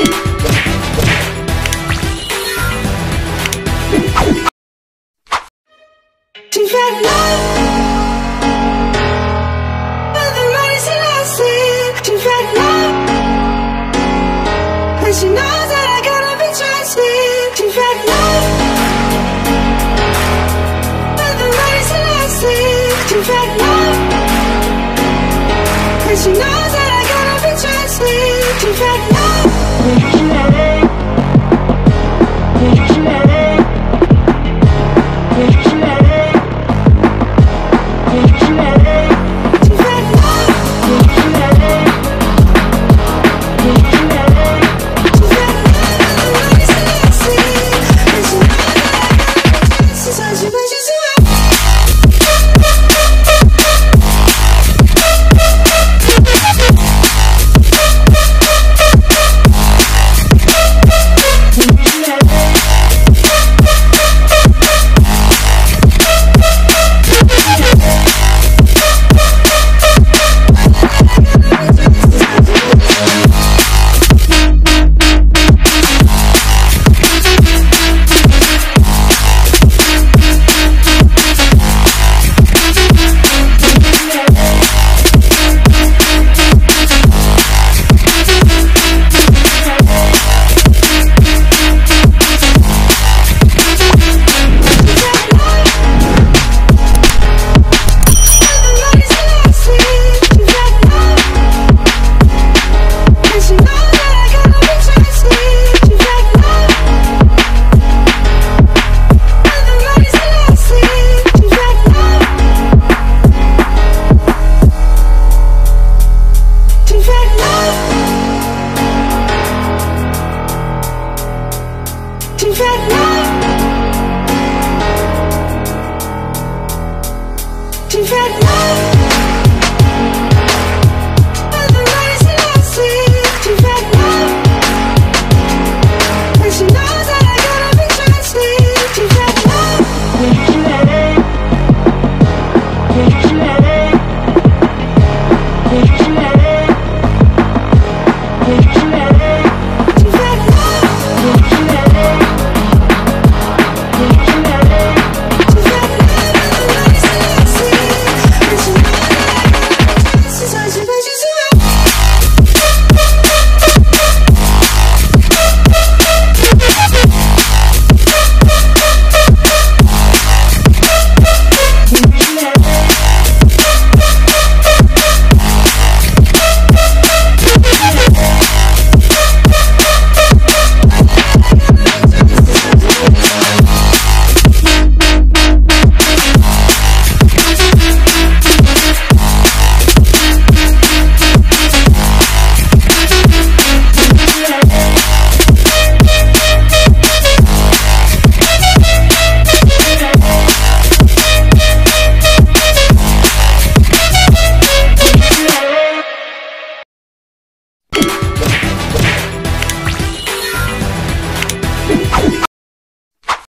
She fell in love with the money she lost it. She fell in love, and she knows that I gotta be trusted. She fell in love with the money she lost it. She fell in love, and she knows